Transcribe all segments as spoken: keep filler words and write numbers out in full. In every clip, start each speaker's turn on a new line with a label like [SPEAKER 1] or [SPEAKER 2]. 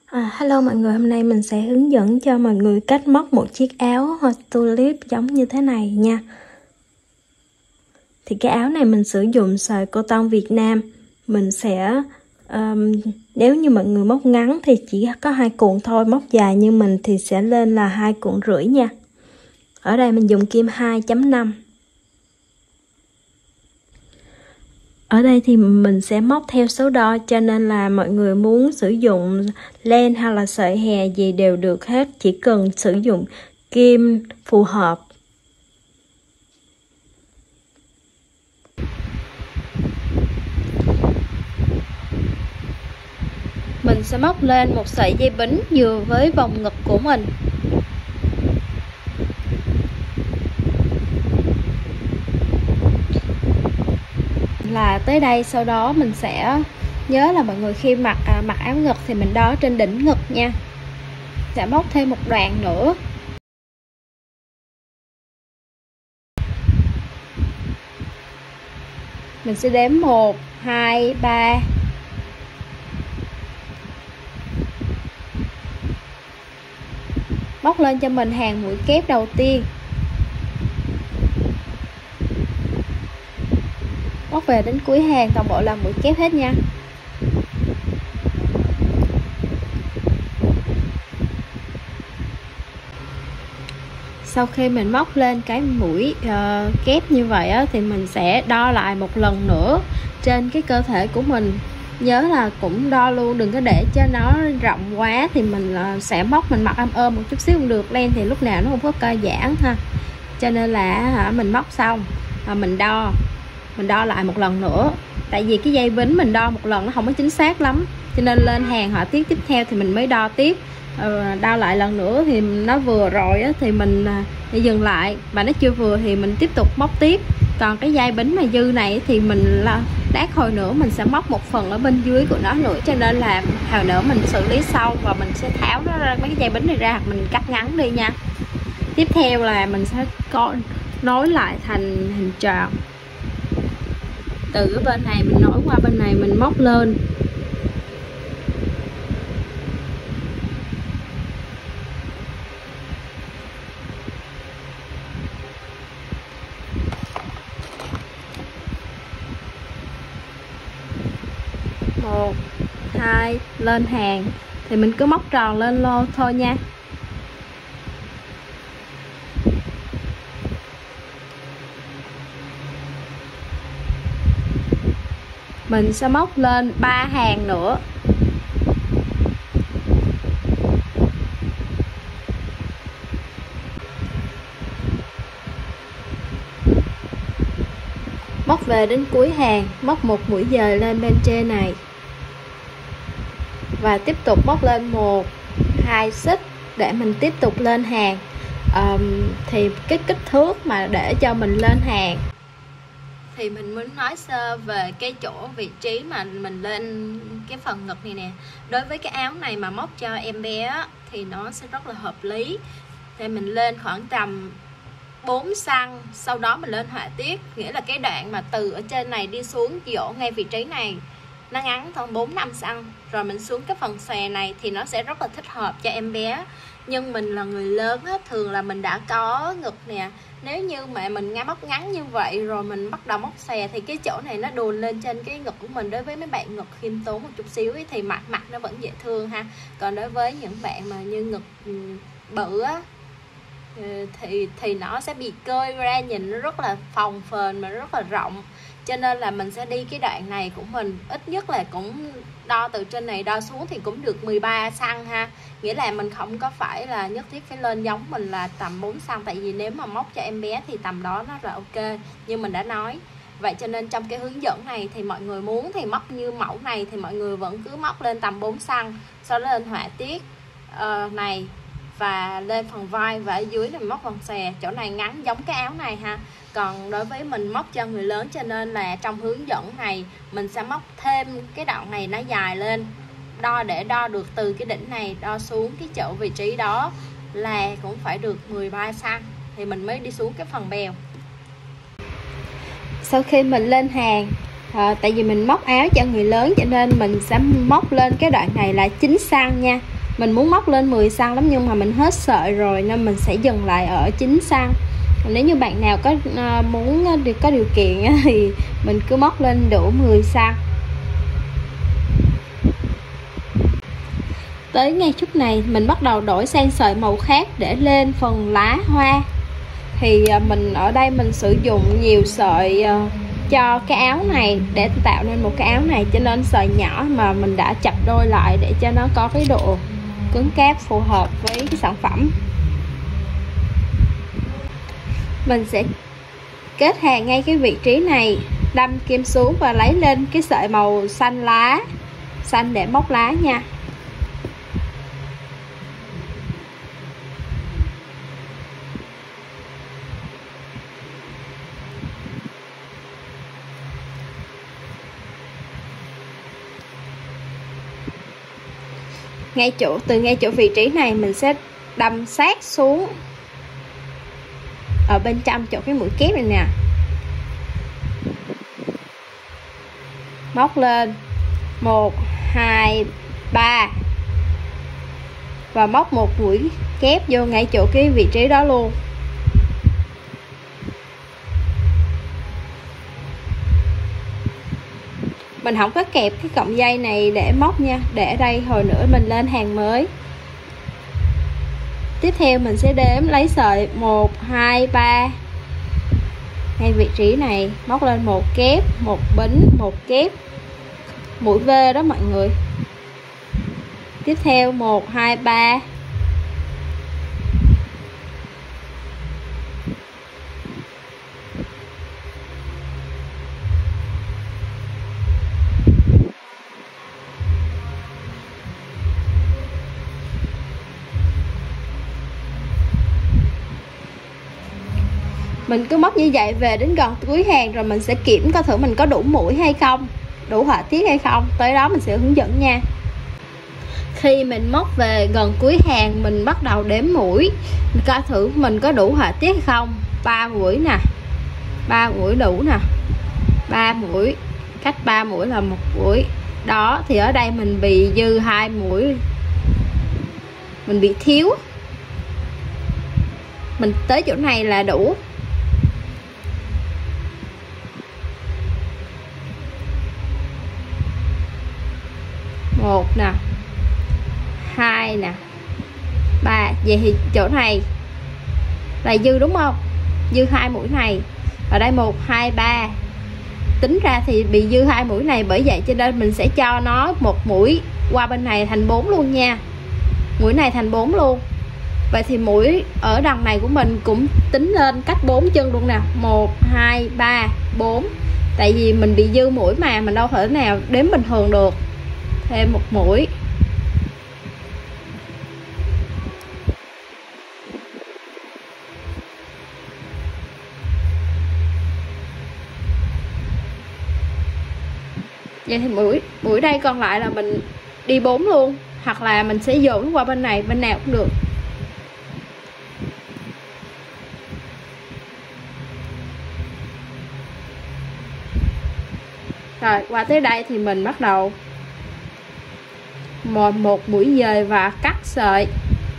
[SPEAKER 1] À, hello mọi người, hôm nay mình sẽ hướng dẫn cho mọi người cách móc một chiếc áo hoa tulip giống như thế này nha. Thì cái áo này mình sử dụng sợi cotton Việt Nam. Mình sẽ um, nếu như mọi người móc ngắn thì chỉ có hai cuộn thôi, móc dài như mình thì sẽ lên là hai cuộn rưỡi nha. Ở đây mình dùng kim hai chấm năm. Ở đây thì mình sẽ móc theo số đo, cho nên là mọi người muốn sử dụng len hay là sợi hè gì đều được hết, chỉ cần sử dụng kim phù hợp. Mình sẽ móc lên một sợi dây bính vừa với vòng ngực của mình. Là tới đây, sau đó mình sẽ nhớ là mọi người khi mặc à, mặc áo ngực thì mình đo trên đỉnh ngực nha. Sẽ móc thêm một đoạn nữa. Mình sẽ đếm một, hai, ba. Móc lên cho mình hàng mũi kép đầu tiên. Móc về đến cuối hàng toàn bộ là mũi kép hết nha. Sau khi mình móc lên cái mũi uh, kép như vậy á, thì mình sẽ đo lại một lần nữa trên cái cơ thể của mình. Nhớ là cũng đo luôn, đừng có để cho nó rộng quá thì mình uh, sẽ móc mình mặc ôm ôm một chút xíu cũng được. Len thì lúc nào nó không có co giãn ha. Cho nên là hả, mình móc xong và mình đo mình đo lại một lần nữa. Tại vì cái dây bính mình đo một lần nó không có chính xác lắm, cho nên lên hàng họa tiết tiếp theo thì mình mới đo tiếp. Đo lại lần nữa thì nó vừa rồi á, thì mình để dừng lại, mà nó chưa vừa thì mình tiếp tục móc tiếp. Còn cái dây bính mà dư này thì mình đát hồi nữa mình sẽ móc một phần ở bên dưới của nó nữa, cho nên là hồi nữa mình xử lý sau và mình sẽ tháo nó ra, mấy cái dây bính này ra, mình cắt ngắn đi nha. Tiếp theo là mình sẽ có nối lại thành hình tròn. Từ cái bên này mình nối qua bên này, mình móc lên. Một, hai, lên hàng thì mình cứ móc tròn lên lô thôi nha. Mình sẽ móc lên ba hàng nữa. Móc về đến cuối hàng, móc một mũi dời lên bên trên này. Và tiếp tục móc lên một, hai xích để mình tiếp tục lên hàng. Um, thì cái kích thước mà để cho mình lên hàng thì mình muốn nói sơ về cái chỗ vị trí mà mình lên cái phần ngực này nè. Đối với cái áo này mà móc cho em bé thì nó sẽ rất là hợp lý. Thì mình lên khoảng tầm bốn xăng, sau đó mình lên họa tiết, nghĩa là cái đoạn mà từ ở trên này đi xuống dỗ ngay vị trí này nó ngắn khoảng bốn năm xăng, rồi mình xuống cái phần xòe này thì nó sẽ rất là thích hợp cho em bé. Nhưng mình là người lớn á, thường là mình đã có ngực nè, nếu như mà mình ngắn móc ngắn như vậy rồi mình bắt đầu móc xòe thì cái chỗ này nó đùn lên trên cái ngực của mình. Đối với mấy bạn ngực khiêm tốn một chút xíu ấy, thì mặt mặt nó vẫn dễ thương ha. Còn đối với những bạn mà như ngực bự á thì thì nó sẽ bị cơi ra, nhìn nó rất là phồng phềnh mà rất là rộng. Cho nên là mình sẽ đi cái đoạn này của mình ít nhất là cũng đo từ trên này đo xuống thì cũng được mười ba xăng ha. Nghĩa là mình không có phải là nhất thiết phải lên giống mình là tầm bốn xăng, tại vì nếu mà móc cho em bé thì tầm đó nó là ok như mình đã nói. Vậy cho nên trong cái hướng dẫn này thì mọi người muốn thì móc như mẫu này thì mọi người vẫn cứ móc lên tầm bốn xăng, sau đó lên họa tiết uh, này và lên phần vai, và ở dưới này móc phần xòe, chỗ này ngắn giống cái áo này ha. Còn đối với mình móc cho người lớn cho nên là trong hướng dẫn này mình sẽ móc thêm cái đoạn này nó dài lên, đo để đo được từ cái đỉnh này đo xuống cái chỗ vị trí đó là cũng phải được mười ba xăng thì mình mới đi xuống cái phần bèo. Sau khi mình lên hàng à, tại vì mình móc áo cho người lớn cho nên mình sẽ móc lên cái đoạn này là chín xăng nha. Mình muốn móc lên mười xăng lắm nhưng mà mình hết sợi rồi nên mình sẽ dừng lại ở chín xăng. Nếu như bạn nào có uh, muốn có điều kiện thì mình cứ móc lên đủ mười xăng. Tới ngay chút này mình bắt đầu đổi sang sợi màu khác để lên phần lá hoa. Thì uh, mình ở đây mình sử dụng nhiều sợi uh, cho cái áo này để tạo nên một cái áo này, cho nên sợi nhỏ mà mình đã chập đôi lại để cho nó có cái độ cứng cáp phù hợp với cái sản phẩm. Mình sẽ kết hàng ngay cái vị trí này, đâm kim xuống và lấy lên cái sợi màu xanh lá, xanh để móc lá nha. Ngay chỗ từ ngay chỗ vị trí này mình sẽ đâm sát xuống ở bên trong chỗ cái mũi kép này nè, móc lên một hai ba và móc một mũi kép vô ngay chỗ cái vị trí đó luôn. Mình không có kẹp cái cọng dây này để móc nha, để ở đây hồi nữa mình lên hàng mới. Tiếp theo mình sẽ đếm lấy sợi một hai ba ngay vị trí này, móc lên một kép, một bính, một kép, mũi V đó mọi người. Tiếp theo một hai ba, mình cứ móc như vậy về đến gần cuối hàng rồi mình sẽ kiểm coi thử mình có đủ mũi hay không, đủ họa tiết hay không, tới đó mình sẽ hướng dẫn nha. Khi mình móc về gần cuối hàng mình bắt đầu đếm mũi, mình coi thử mình có đủ họa tiết hay không. Ba mũi nè, ba mũi đủ nè, ba mũi, cách ba mũi là một mũi đó. Thì ở đây mình bị dư hai mũi, mình bị thiếu, mình tới chỗ này là đủ. Một nè, hai nè, ba. Vậy thì chỗ này là dư đúng không? Dư hai mũi này. Ở đây một hai ba, tính ra thì bị dư hai mũi này, bởi vậy cho nên mình sẽ cho nó một mũi qua bên này thành bốn luôn nha. Mũi này thành bốn luôn. Vậy thì mũi ở đằng này của mình cũng tính lên cách bốn chân luôn nè, một hai ba bốn. Tại vì mình bị dư mũi mà mình đâu thể nào đếm bình thường được. Thêm một mũi, vậy thì mũi mũi đây còn lại là mình đi bốn luôn, hoặc là mình sẽ dồn qua bên này, bên nào cũng được. Rồi qua tới đây thì mình bắt đầu một, một mũi dời và cắt sợi,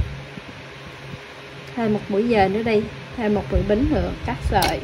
[SPEAKER 1] thêm một mũi dời nữa đi, thêm một mũi bính nữa, cắt sợi.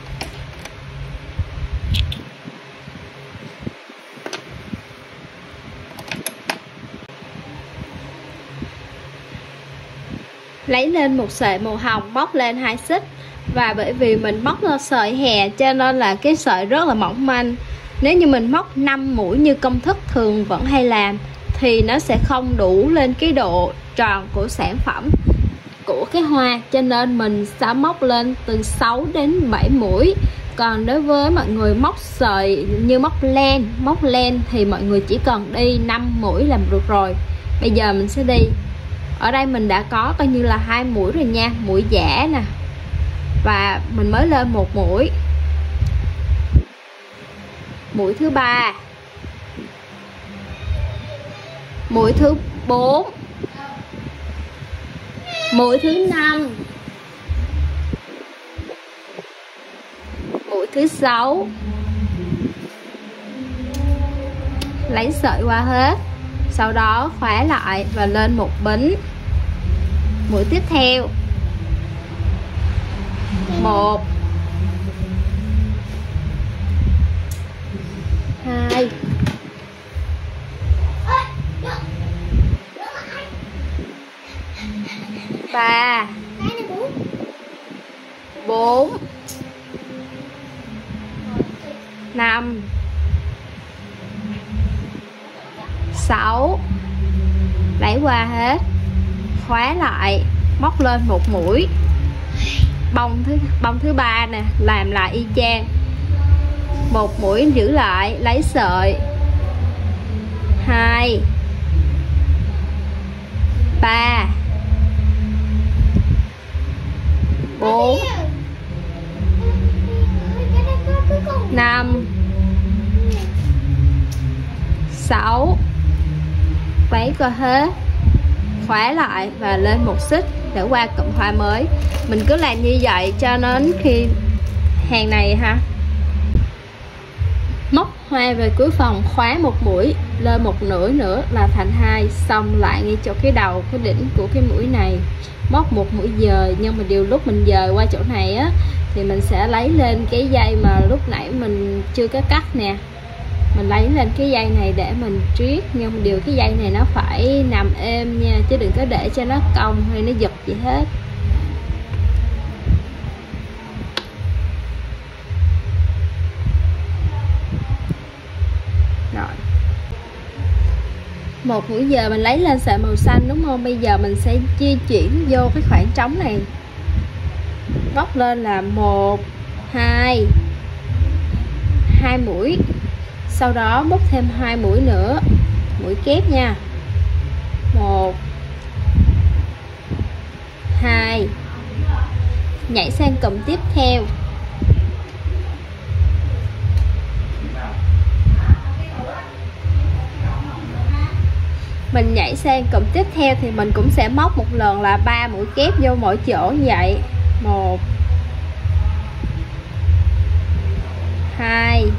[SPEAKER 1] Lấy lên một sợi màu hồng, móc lên hai xích. Và bởi vì mình móc sợi hè cho nên là cái sợi rất là mỏng manh. Nếu như mình móc năm mũi như công thức thường vẫn hay làm thì nó sẽ không đủ lên cái độ tròn của sản phẩm, của cái hoa, cho nên mình sẽ móc lên từ sáu đến bảy mũi. Còn đối với mọi người móc sợi như móc len, móc len thì mọi người chỉ cần đi năm mũi làm được rồi. Bây giờ mình sẽ đi, ở đây mình đã có coi như là hai mũi rồi nha, mũi giả nè, và mình mới lên một mũi, mũi thứ ba, mũi thứ bốn, mũi thứ năm, mũi thứ sáu, lấy sợi qua hết, sau đó khóa lại và lên một bính. Mũi tiếp theo một, hai, ba, bốn, năm, sáu, đẩy qua hết, khóa lại, móc lên một mũi. Bông thứ bông thứ ba nè, làm lại y chang, một mũi giữ lại, lấy sợi, hai, ba, bốn, năm, sáu, quấy qua hết, khóa lại và lên một xích để qua cụm hoa mới. Mình cứ làm như vậy cho đến khi hàng này ha, móc hoa về cuối vòng, khóa một mũi, lên một nửa nữa là thành hai, xong lại ngay chỗ cái đầu, cái đỉnh của cái mũi này móc một mũi dời. Nhưng mà điều lúc mình dời qua chỗ này á thì mình sẽ lấy lên cái dây mà lúc nãy mình chưa có cắt nè, mình lấy lên cái dây này để mình triết. Nhưng mà điều cái dây này nó phải nằm êm nha, chứ đừng có để cho nó cong hay nó giật gì hết. Rồi, một mũi giờ mình lấy lên sợi màu xanh đúng không? Bây giờ mình sẽ di chuyển vô cái khoảng trống này, móc lên là một, hai, hai mũi, sau đó móc thêm hai mũi nữa, mũi kép nha, một, hai, nhảy sang cụm tiếp theo, mình nhảy sang cụm tiếp theo thì mình cũng sẽ móc một lần là ba mũi kép vô mỗi chỗ như vậy, một, hai,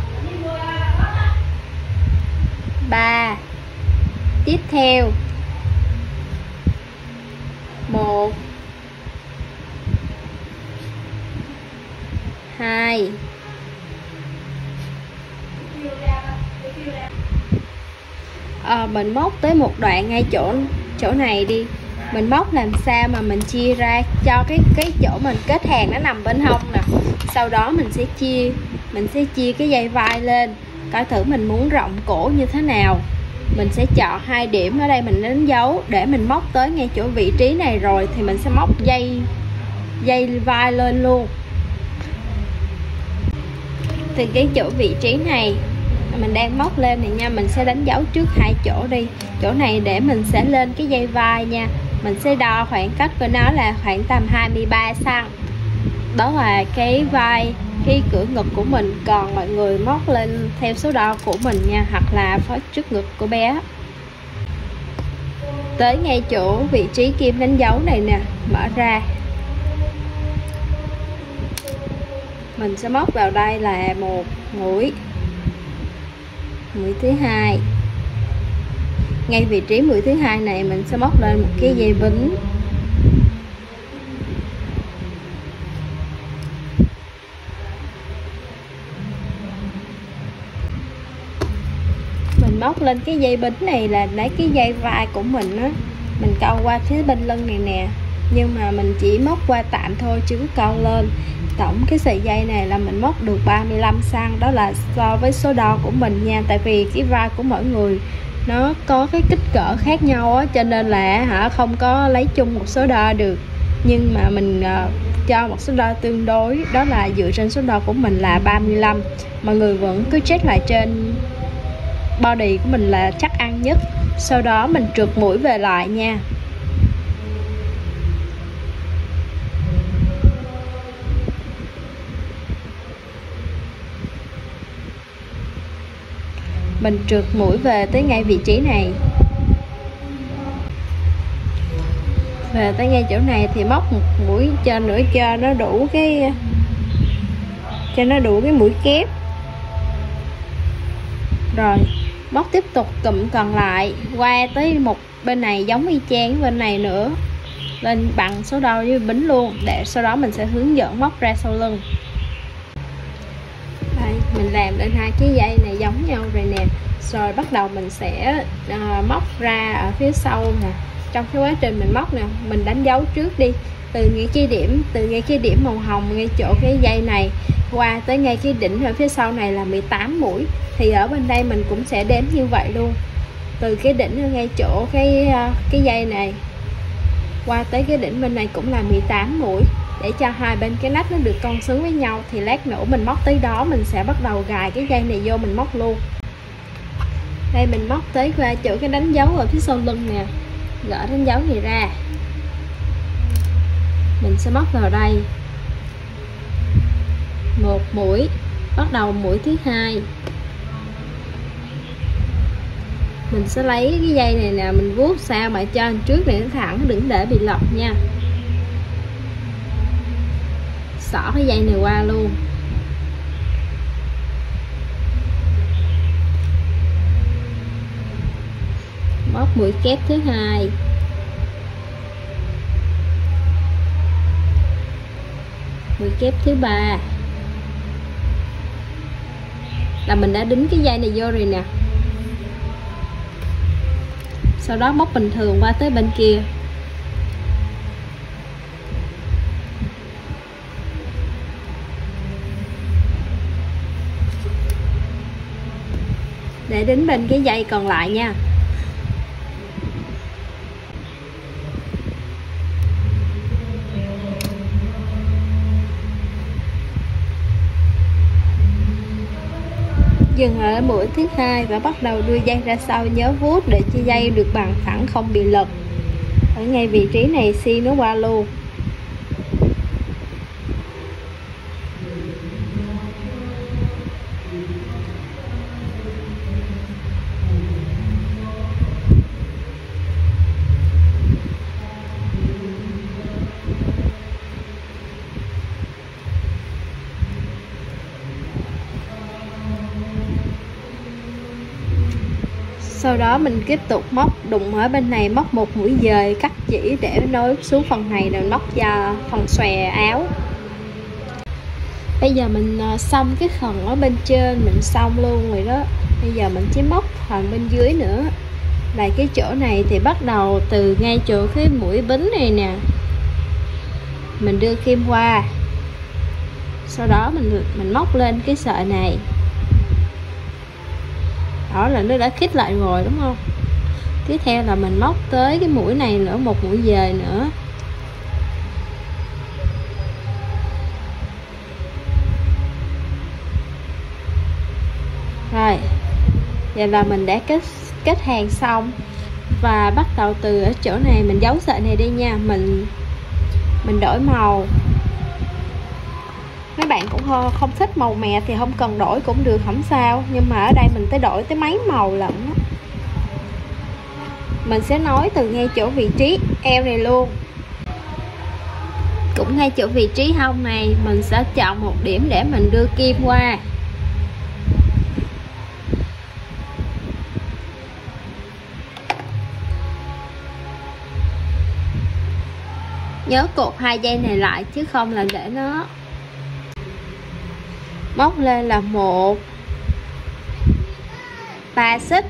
[SPEAKER 1] ba, tiếp theo một, hai, à, mình móc tới một đoạn ngay chỗ chỗ này đi, mình móc làm sao mà mình chia ra cho cái cái chỗ mình kết hàng nó nằm bên hông nè, sau đó mình sẽ chia mình sẽ chia cái dây vai lên, coi thử mình muốn rộng cổ như thế nào. Mình sẽ chọn hai điểm ở đây, mình đánh dấu để mình móc tới ngay chỗ vị trí này rồi thì mình sẽ móc dây dây vai lên luôn. Từ cái chỗ vị trí này mình đang móc lên này nha, mình sẽ đánh dấu trước hai chỗ đi, chỗ này để mình sẽ lên cái dây vai nha. Mình sẽ đo khoảng cách của nó là khoảng tầm hai mươi ba xăng-ti-mét, đó là cái vai, cái cửa ngực của mình. Còn mọi người móc lên theo số đo của mình nha, hoặc là phối trước ngực của bé. Tới ngay chỗ vị trí kim đánh dấu này nè, mở ra, mình sẽ móc vào đây là một mũi, mũi thứ hai. Ngay vị trí mũi thứ hai này mình sẽ móc lên một cái dây bính, mình móc lên cái dây bính này là lấy cái dây vai của mình á, mình câu qua phía bên lưng này nè, nhưng mà mình chỉ móc qua tạm thôi chứ câu lên. Tổng cái sợi dây này là mình móc được ba mươi lăm xăng-ti-mét, đó là so với số đo của mình nha. Tại vì cái vai của mỗi người nó có cái kích cỡ khác nhau á, cho nên là hả không có lấy chung một số đo được. Nhưng mà mình uh, cho một số đo tương đối, đó là dựa trên số đo của mình là ba mươi lăm. Mọi người vẫn cứ check lại trên body của mình là chắc ăn nhất. Sau đó mình trượt mũi về lại nha. Mình trượt mũi về tới ngay vị trí này, về tới ngay chỗ này thì móc một mũi trên nữa cho nó đủ cái cho nó đủ cái mũi kép. Rồi Móc tiếp tục cụm còn lại qua tới một bên này giống y chang bên này nữa, lên bằng số đo với bính luôn, để sau đó mình sẽ hướng dẫn móc ra sau lưng. Đây, mình làm lên hai cái dây này giống nhau rồi nè. Rồi bắt đầu mình sẽ uh, móc ra ở phía sau nè. Trong cái quá trình mình móc nè, mình đánh dấu trước đi, từ ngay cái điểm từ ngay cái điểm màu hồng ngay chỗ cái dây này qua tới ngay cái đỉnh ở phía sau này là mười tám mũi. Thì ở bên đây mình cũng sẽ đếm như vậy luôn, từ cái đỉnh ở ngay chỗ cái uh, cái dây này qua tới cái đỉnh bên này cũng là mười tám mũi, để cho hai bên cái nách nó được cong xứng với nhau. Thì lát nữa mình móc tới đó mình sẽ bắt đầu gài cái dây này vô mình móc luôn. Đây mình móc tới qua chỗ cái đánh dấu ở phía sau lưng nè, gỡ đánh dấu này ra, mình sẽ móc vào đây một mũi, bắt đầu mũi thứ hai mình sẽ lấy cái dây này nè, mình vuốt sao mà cho trước này nó thẳng, đừng để bị lật nha. Xỏ cái dây này qua luôn, móc mũi kép thứ hai, mũi kép thứ ba, là mình đã đính cái dây này vô rồi nè. Sau đó móc bình thường qua tới bên kia, để đính bên cái dây còn lại nha. Dừng ở mũi thứ hai và bắt đầu đưa dây ra sau, nhớ vuốt để cho dây được bằng phẳng không bị lật. Ở ngay vị trí này xi nó qua luôn. Sau đó mình tiếp tục móc đụng ở bên này, móc một mũi dời cắt chỉ để nối xuống phần này rồi móc ra phần xòe áo. Bây giờ mình xong cái phần ở bên trên mình xong luôn rồi đó. Bây giờ mình chỉ móc phần bên dưới nữa. Là cái chỗ này thì bắt đầu từ ngay chỗ cái mũi bính này nè, mình đưa kim qua, sau đó mình mình móc lên cái sợi này. Đó là nó đã khít lại rồi đúng không? Tiếp theo là mình móc tới cái mũi này nữa, một mũi dời nữa. Rồi, vậy là mình đã kết kết hàng xong. Và bắt đầu từ ở chỗ này mình giấu sợi này đi nha. Mình mình đổi màu. Mấy bạn cũng không thích màu mè thì không cần đổi cũng được, không sao. Nhưng mà ở đây mình tới đổi tới mấy màu lận đó. Mình sẽ nối từ ngay chỗ vị trí eo này luôn. Cũng ngay chỗ vị trí hông này mình sẽ chọn một điểm để mình đưa kim qua. Nhớ cột hai dây này lại chứ không là để nó móc lên là một ba xích.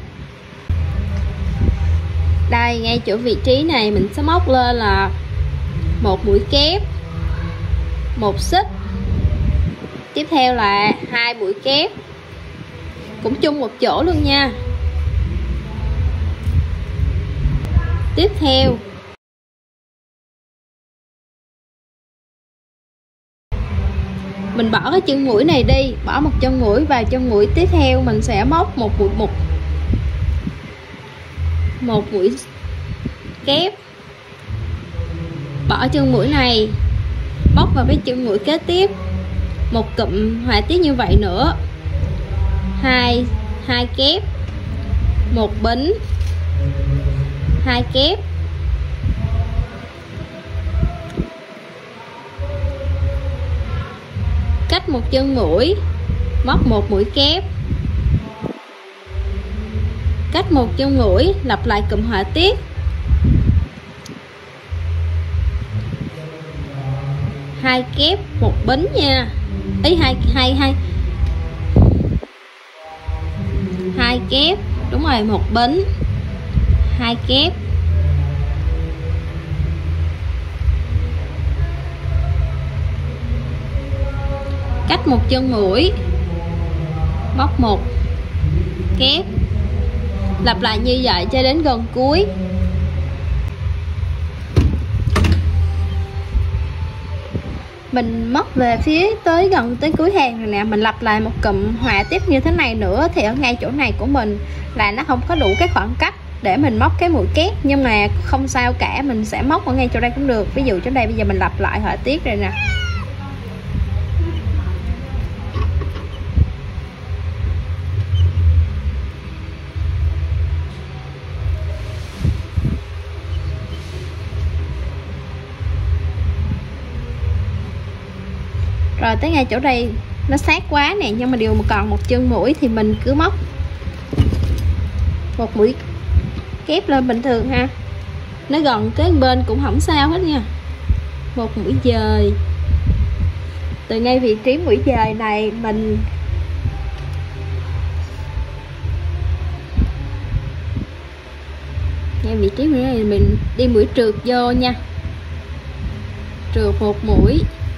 [SPEAKER 1] Đây ngay chỗ vị trí này mình sẽ móc lên là một mũi kép, một xích, tiếp theo là hai mũi kép cũng chung một chỗ luôn nha. Tiếp theo mình bỏ cái chân mũi này đi, bỏ một chân mũi vào chân mũi tiếp theo mình sẽ móc một mũi một một mũi kép, bỏ chân mũi này móc vào cái chân mũi kế tiếp, một cụm họa tiết như vậy nữa, hai hai kép, một bính, hai kép, cách một chân mũi móc một mũi kép, Cách một chân mũi, lặp lại cụm họa tiết. Hai kép một bính nha. Ý hai hai hai hai kép, đúng rồi, một bính, hai kép. Cách một chân mũi, móc một kép, lặp lại như vậy cho đến gần cuối. Mình móc về phía tới gần tới cuối hàng rồi nè, mình lặp lại một cụm họa tiếp như thế này nữa, thì ở ngay chỗ này của mình là nó không có đủ cái khoảng cách để mình móc cái mũi kép, nhưng mà không sao cả, mình sẽ móc ở ngay chỗ đây cũng được. Ví dụ chỗ đây bây giờ mình lặp lại họa tiết rồi nè. Rồi tới ngay chỗ đây nó sát quá nè, nhưng mà điều mà còn một chân mũi thì mình cứ móc một mũi kép lên bình thường ha, nó gần cái bên cũng không sao hết nha. Một mũi dời, từ ngay vị trí mũi dời này mình ngay vị trí mũi này mình đi mũi trượt vô nha, trượt một mũi,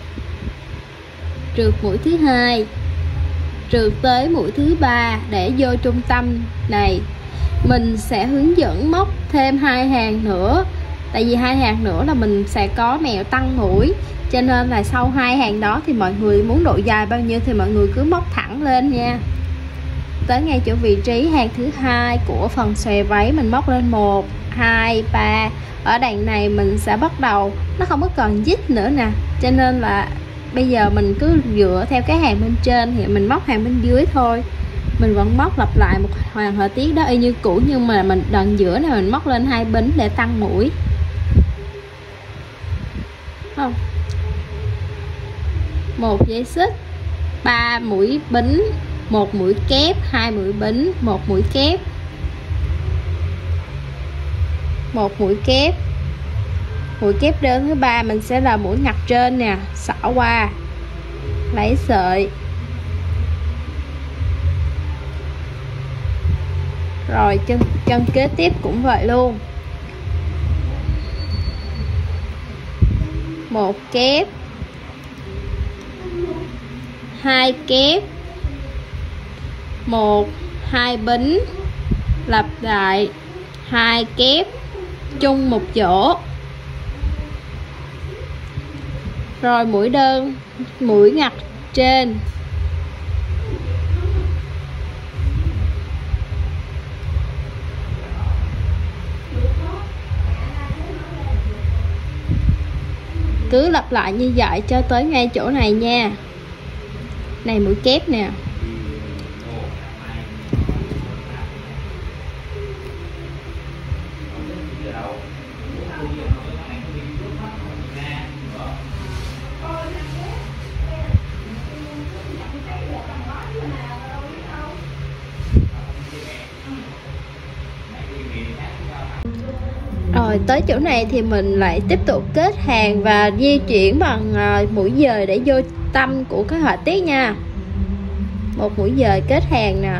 [SPEAKER 1] trượt mũi thứ hai, trượt tới mũi thứ ba để vô trung tâm này. Mình sẽ hướng dẫn móc thêm hai hàng nữa, tại vì hai hàng nữa là mình sẽ có mèo tăng mũi, cho nên là sau hai hàng đó thì mọi người muốn độ dài bao nhiêu thì mọi người cứ móc thẳng lên nha. Tới ngay chỗ vị trí hàng thứ hai của phần xòe váy mình móc lên một, hai, ba. Ở đằng này mình sẽ bắt đầu nó không có còn dít nữa nè, cho nên là bây giờ mình cứ dựa theo cái hàng bên trên thì mình móc hàng bên dưới thôi. Mình vẫn móc lặp lại một hàng họa tiết đó y như cũ, nhưng mà mình đoạn giữa này mình móc lên hai bính để tăng mũi. Không. Một dây xích, ba mũi bính, một mũi kép, hai mũi bính, một mũi kép, một mũi kép. Mũi kép đơn thứ ba mình sẽ là mũi ngặt trên nè, xỏ qua, lấy sợi. Rồi chân chân kế tiếp cũng vậy luôn. Một kép, hai kép, một, hai bính, lặp lại hai kép chung một chỗ. Rồi mũi đơn, mũi ngặt trên, cứ lặp lại như vậy cho tới ngay chỗ này nha. Này mũi kép nè. Rồi tới chỗ này thì mình lại tiếp tục kết hàng và di chuyển bằng mũi dời để vô tâm của cái họa tiết nha. Một mũi dời kết hàng nè,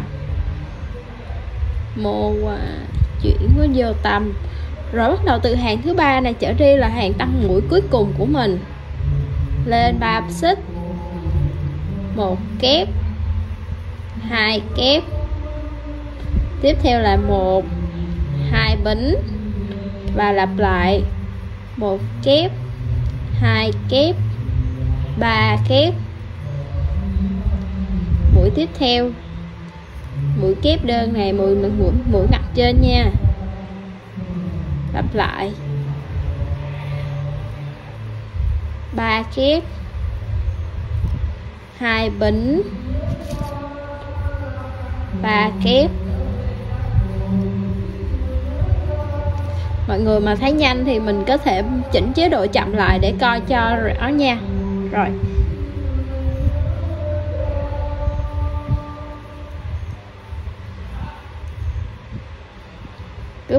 [SPEAKER 1] một chuyển nó vô tâm. Rồi bắt đầu từ hàng thứ ba này trở đi là hàng tăng mũi cuối cùng của mình. Lên ba xích, một kép, hai kép, tiếp theo là một, hai bính và lặp lại một kép, hai kép, ba kép. Mũi tiếp theo, mũi kép đơn này mũi mũi mũi ngặt trên nha, lặp lại ba kép, hai bính, ba kép. Mọi người mà thấy nhanh thì mình có thể chỉnh chế độ chậm lại để coi cho rõ nha. Rồi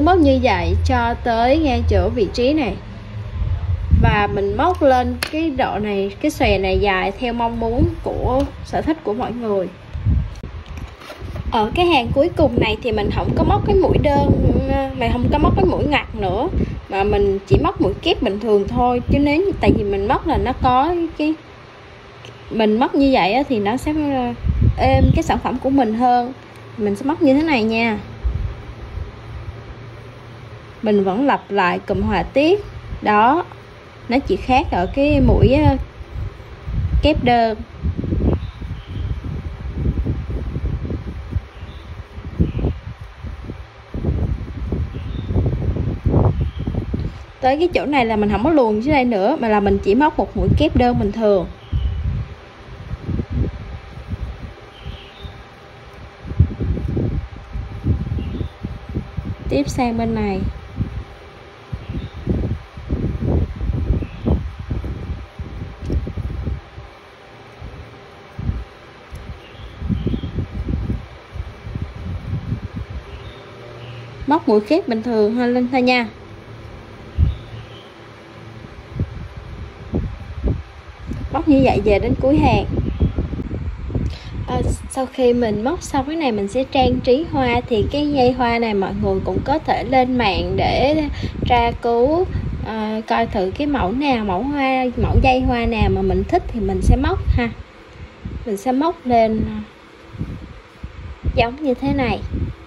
[SPEAKER 1] móc như vậy cho tới ngang chỗ vị trí này, và mình móc lên cái độ này, cái xòe này dài theo mong muốn của sở thích của mọi người. Ở cái hàng cuối cùng này thì mình không có móc cái mũi đơn, mà không có móc cái mũi ngoặt nữa, mà mình chỉ móc mũi kép bình thường thôi. Chứ nếu tại vì mình móc là nó có cái mình móc như vậy thì nó sẽ êm cái sản phẩm của mình hơn. Mình sẽ móc như thế này nha. Mình vẫn lặp lại cụm họa tiết đó, nó chỉ khác ở cái mũi kép đơn. Tới cái chỗ này là mình không có luồn dưới đây nữa, mà là mình chỉ móc một mũi kép đơn bình thường. Tiếp sang bên này. Móc mũi kép bình thường hơn lên thôi nha. Móc như vậy về đến cuối hàng. À, sau khi mình móc xong cái này mình sẽ trang trí hoa. Thì cái dây hoa này mọi người cũng có thể lên mạng để tra cứu, à, coi thử cái mẫu nào, mẫu hoa, mẫu dây hoa nào mà mình thích thì mình sẽ móc ha. Mình sẽ móc lên giống như thế này.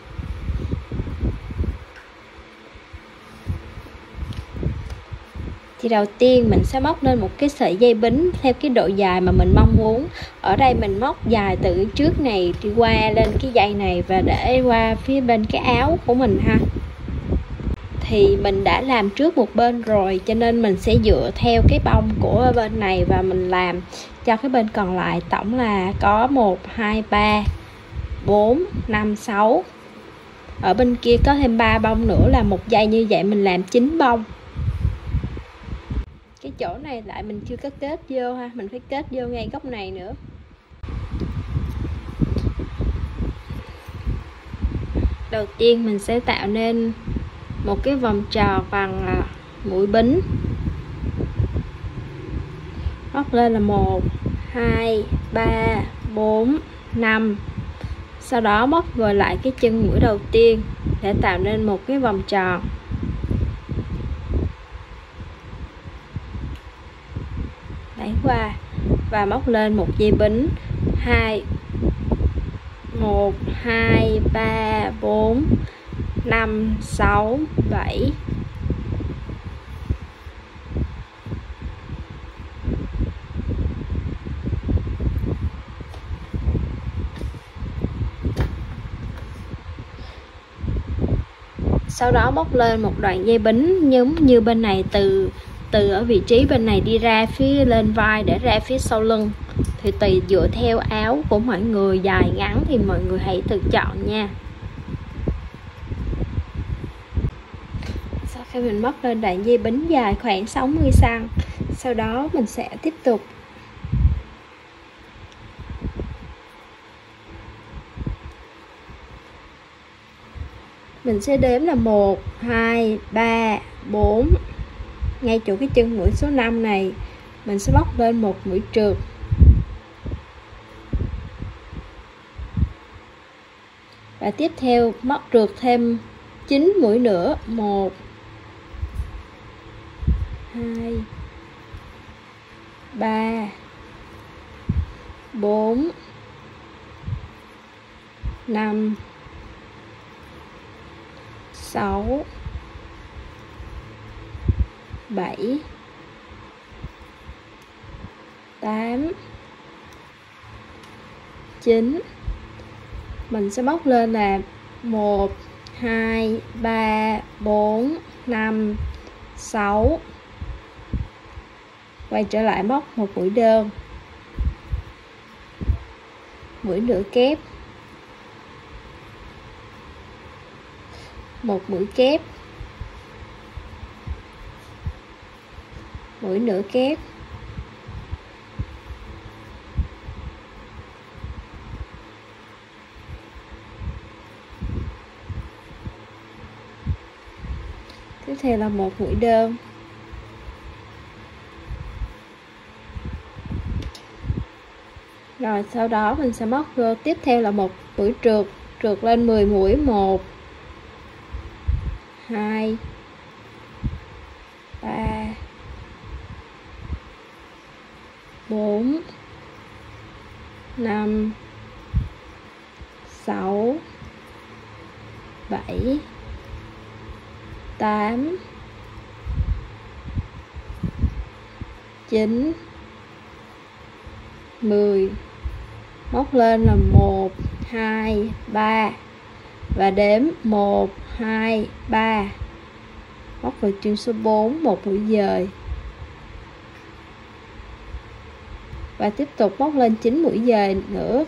[SPEAKER 1] Thì đầu tiên mình sẽ móc lên một cái sợi dây bính theo cái độ dài mà mình mong muốn. Ở đây mình móc dài từ trước này đi qua lên cái dây này và để qua phía bên cái áo của mình ha. Thì mình đã làm trước một bên rồi, cho nên mình sẽ dựa theo cái bông của bên này và mình làm cho cái bên còn lại. Tổng là có một, hai, ba, bốn, năm, sáu. Ở bên kia có thêm ba bông nữa là một dây, như vậy mình làm chín bông. Cái chỗ này lại mình chưa có kết vô ha, mình phải kết vô ngay góc này nữa. Đầu tiên mình sẽ tạo nên một cái vòng tròn bằng mũi bính. Móc lên là một, hai, ba, bốn, năm. Sau đó móc vào lại cái chân mũi đầu tiên để tạo nên một cái vòng tròn. Đẩy qua và móc lên một dây bính. Hai, một, hai, ba, bốn, năm, sáu, bảy. Sau đó móc lên một đoạn dây bính giống như bên này, từ từ ở vị trí bên này đi ra phía lên vai để ra phía sau lưng. Thì tùy dựa theo áo của mọi người dài ngắn thì mọi người hãy tự chọn nha. Sau khi mình móc lên đoạn dây bính dài khoảng sáu mươi xăng-ti-mét, sau đó mình sẽ tiếp tục mình sẽ đếm là một, hai, ba, bốn. Ngay chỗ cái chân mũi số năm này mình sẽ móc lên một mũi trượt. Và tiếp theo móc trượt thêm chín mũi nữa. một, hai, ba, bốn, năm, sáu, bảy, tám, chín. Mình sẽ móc lên là một, hai, ba, bốn, năm, sáu. Quay trở lại móc một mũi đơn, mũi nửa kép, một mũi kép, mũi nửa kép, theo là một mũi đơn. Rồi sau đó mình sẽ móc vô tiếp theo là một mũi trượt, trượt lên mười mũi, một hai ba bốn năm sáu bảy tám chín mười. Móc lên là một hai ba và đếm một hai ba, móc vào chân số bốn, một mũi dời và tiếp tục móc lên chín mũi dời nữa.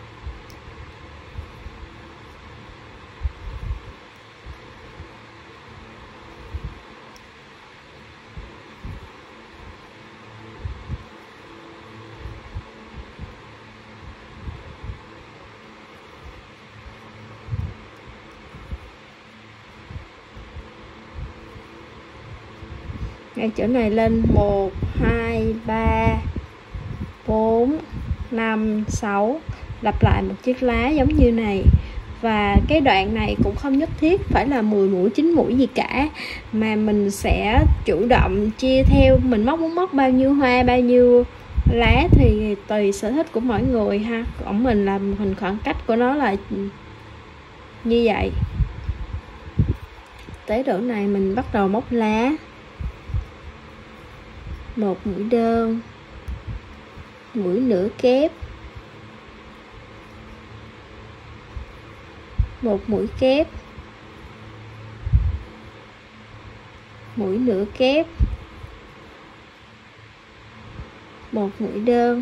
[SPEAKER 1] Ngay chỗ này lên một hai ba bốn năm sáu, lặp lại một chiếc lá giống như này. Và cái đoạn này cũng không nhất thiết phải là mười mũi, chín mũi gì cả, mà mình sẽ chủ động chia theo mình móc muốn móc bao nhiêu hoa, bao nhiêu lá thì tùy sở thích của mỗi người ha. Còn mình là hình khoảng cách của nó là như vậy. Tới độ này mình bắt đầu móc lá, một mũi đơn, mũi nửa kép, một mũi kép, mũi nửa kép, một mũi đơn.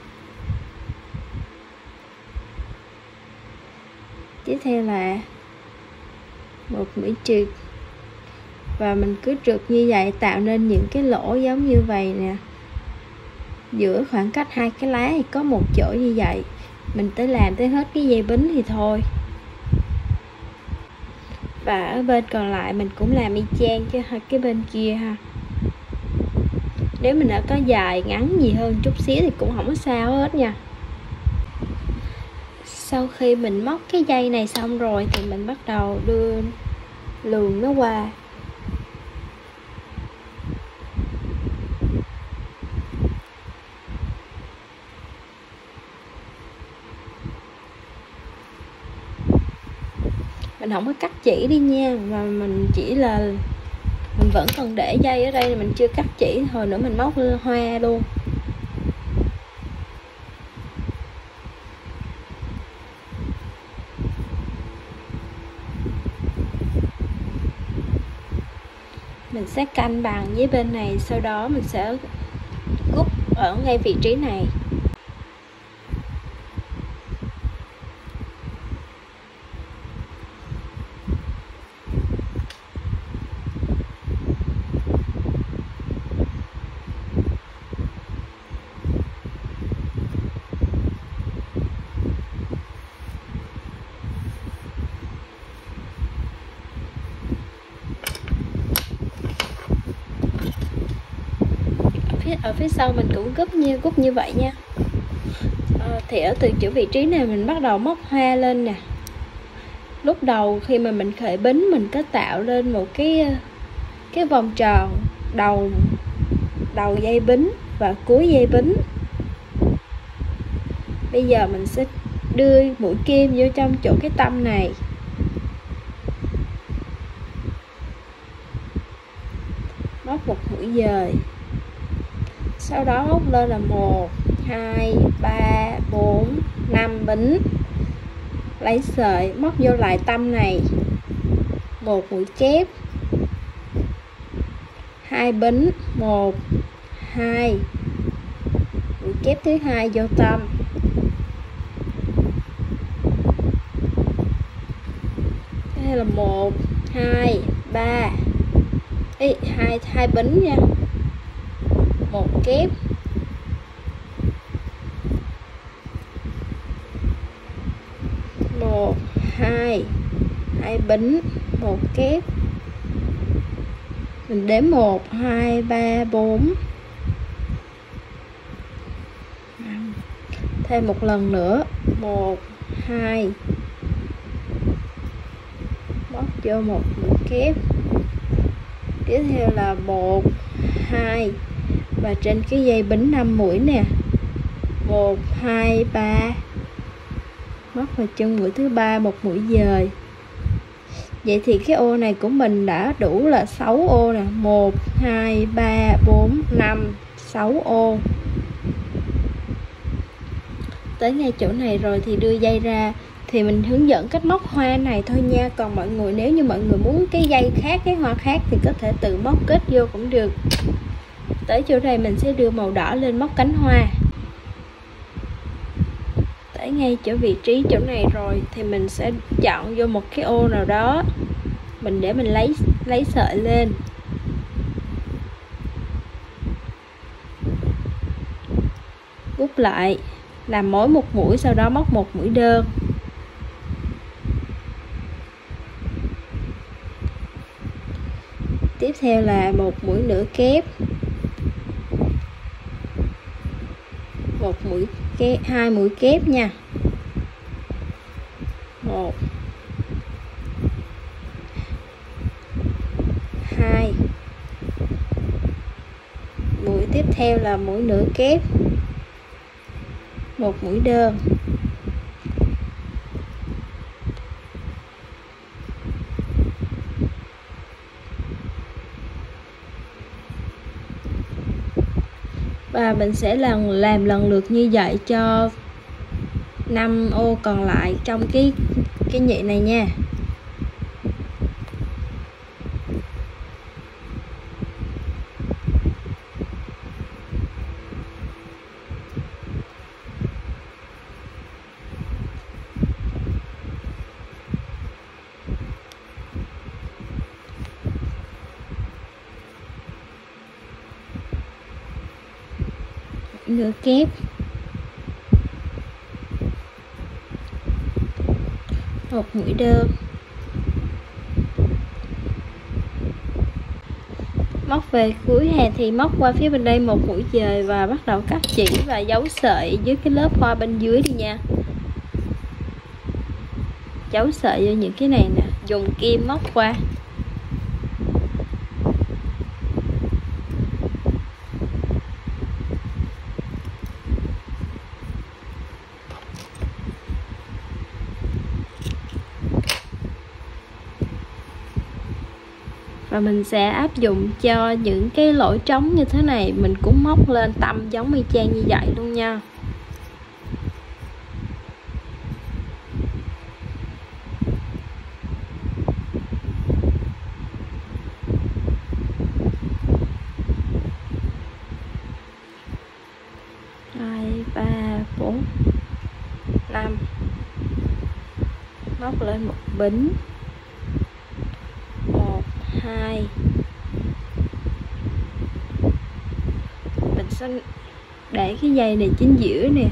[SPEAKER 1] Tiếp theo là một mũi trượt, và mình cứ trượt như vậy tạo nên những cái lỗ giống như vậy nè. Giữa khoảng cách hai cái lá thì có một chỗ như vậy, mình tới làm tới hết cái dây bính thì thôi. Và ở bên còn lại mình cũng làm y chang cho cái bên kia ha. Nếu mình đã có dài ngắn gì hơn chút xíu thì cũng không có sao hết nha. Sau khi mình móc cái dây này xong rồi thì mình bắt đầu đưa luồn nó qua. Mình không có cắt chỉ đi nha, mà mình chỉ là mình vẫn còn để dây ở đây, mình chưa cắt chỉ, hồi nữa mình móc hoa luôn. Mình sẽ canh bằng với bên này, sau đó mình sẽ cút ở ngay vị trí này. Ở phía sau mình cũng gúp như gúp như vậy nha. À, thì ở từ chỗ vị trí này mình bắt đầu móc hoa lên nè. Lúc đầu khi mà mình khởi bính mình có tạo lên một cái cái vòng tròn đầu đầu dây bính và cuối dây bính. Bây giờ mình sẽ đưa mũi kim vô trong chỗ cái tâm này. Móc một mũi dời. Sau đó móc lên là một, hai, ba, bốn, năm bính. Lấy sợi móc vô lại tâm này. Một mũi kép. Hai bính, một, hai. Mũi kép thứ hai vô tâm. Đây là một, hai, ba. Ý, hai hai bính nha. Một kép, một, hai, hai bính, một kép, Mình đếm một, hai, ba, bốn. Thêm một lần nữa, một, hai, móc vô một mũi kép. Tiếp theo là một, hai, và trên cái dây bính năm mũi nè, một, hai, ba, móc vào chân mũi thứ ba một mũi dời. Vậy thì cái ô này của mình đã đủ là sáu ô nè, một, hai, ba, bốn, năm, sáu ô. Tới ngay chỗ này rồi thì đưa dây ra, thì mình hướng dẫn cách móc hoa này thôi nha. Còn mọi người, nếu như mọi người muốn cái dây khác, cái hoa khác thì có thể tự móc kết vô cũng được. Tới chỗ này mình sẽ đưa màu đỏ lên móc cánh hoa. Tới ngay chỗ vị trí chỗ này rồi thì mình sẽ chọn vô một cái ô nào đó, mình để mình lấy lấy sợi lên. Rút lại, làm mối một mũi, sau đó móc một mũi đơn. Tiếp theo là một mũi nửa kép, một mũi kép, hai mũi kép nha. Một, hai. Mũi tiếp theo là mũi nửa kép, một mũi đơn. Và mình sẽ lần làm lần lượt như vậy cho năm ô còn lại trong cái cái nhị này nha. Nửa kép, một mũi đơn. Móc về cuối hàng thì móc qua phía bên đây một mũi dời và bắt đầu cắt chỉ và giấu sợi dưới cái lớp hoa bên dưới đi nha. Giấu sợi vô những cái này nè, dùng kim móc qua. Và mình sẽ áp dụng cho những cái lỗ trống như thế này, mình cũng móc lên tăm giống y chang như vậy luôn nha. Hai, ba, bốn, năm. Móc lên một bính, một, hai. Mình sẽ để cái dây này chính giữa nè.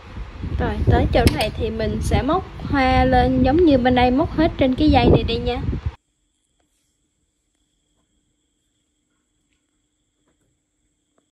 [SPEAKER 1] Rồi tới chỗ này thì mình sẽ móc hoa lên giống như bên đây, móc hết trên cái dây này đi nha.